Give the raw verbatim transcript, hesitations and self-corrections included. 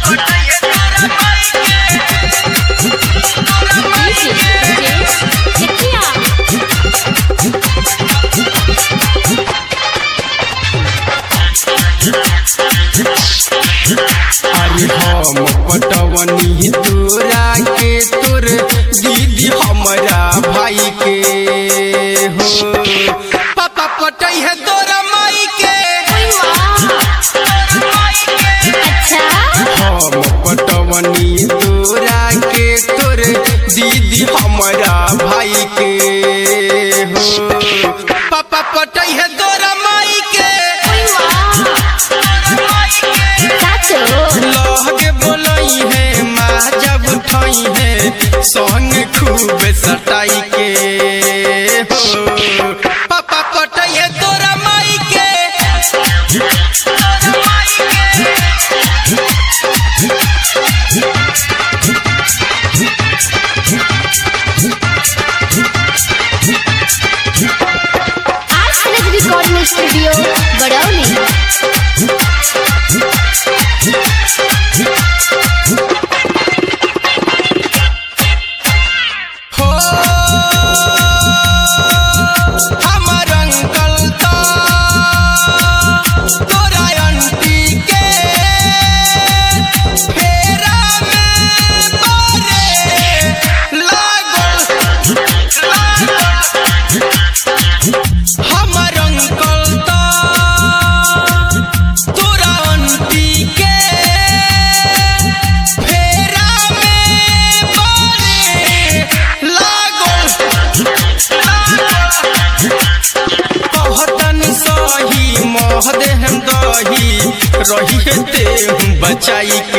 अरे हम पटवनी तोरा के तोर दीदी हमारा भाई के हो पापा पटई है तोरा माई के। हम पटवनी तोरा के तोर दीदी हमारा भाई के हो पापा पटई है तोरा माई के। लहगे बोलई है माँ जब उठाई है संग खूब सटाई के हो पापा पटई है तोरा माई के। Recording studio Barauni. रही ते बचाई